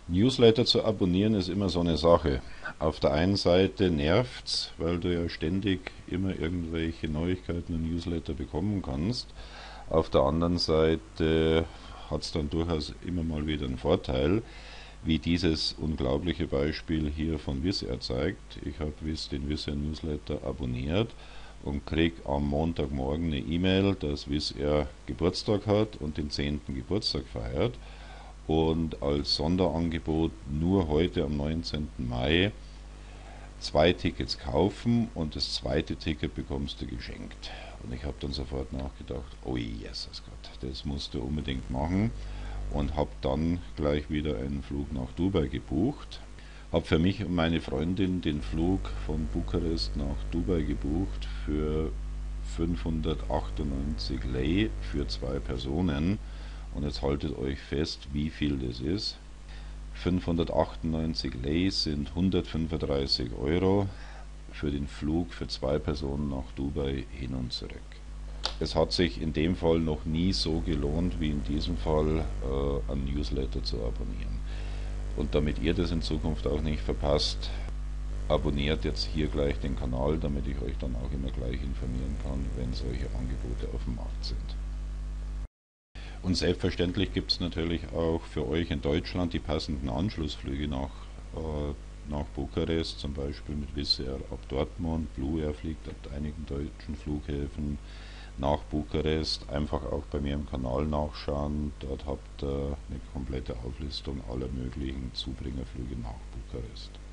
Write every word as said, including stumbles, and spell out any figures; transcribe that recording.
Newsletter zu abonnieren ist immer so eine Sache. Auf der einen Seite nervt's, weil du ja ständig immer irgendwelche Neuigkeiten und Newsletter bekommen kannst. Auf der anderen Seite hat es dann durchaus immer mal wieder einen Vorteil, wie dieses unglaubliche Beispiel hier von Wizz Air zeigt. Ich habe den Wizz Air Newsletter abonniert und krieg am Montagmorgen eine E-Mail, dass Wizz Air Geburtstag hat und den zehnten Geburtstag feiert. Und als Sonderangebot nur heute am neunzehnten Mai zwei Tickets kaufen und das zweite Ticket bekommst du geschenkt. Und ich habe dann sofort nachgedacht, oh Jesus Gott, das musst du unbedingt machen, und habe dann gleich wieder einen Flug nach Dubai gebucht. Habe für mich und meine Freundin den Flug von Bukarest nach Dubai gebucht für fünfhundertachtundneunzig Lei für zwei Personen. Und jetzt haltet euch fest, wie viel das ist. fünfhundertachtundneunzig Lei sind hundertfünfunddreißig Euro für den Flug für zwei Personen nach Dubai hin und zurück. Es hat sich in dem Fall noch nie so gelohnt wie in diesem Fall, äh, ein Newsletter zu abonnieren. Und damit ihr das in Zukunft auch nicht verpasst, abonniert jetzt hier gleich den Kanal, damit ich euch dann auch immer gleich informieren kann, wenn solche Angebote auf dem Markt sind. Und selbstverständlich gibt es natürlich auch für euch in Deutschland die passenden Anschlussflüge nach, äh, nach Bukarest, zum Beispiel mit Wizz Air ab Dortmund. Blue Air fliegt ab einigen deutschen Flughäfen nach Bukarest. Einfach auch bei mir im Kanal nachschauen. Dort habt ihr eine komplette Auflistung aller möglichen Zubringerflüge nach Bukarest.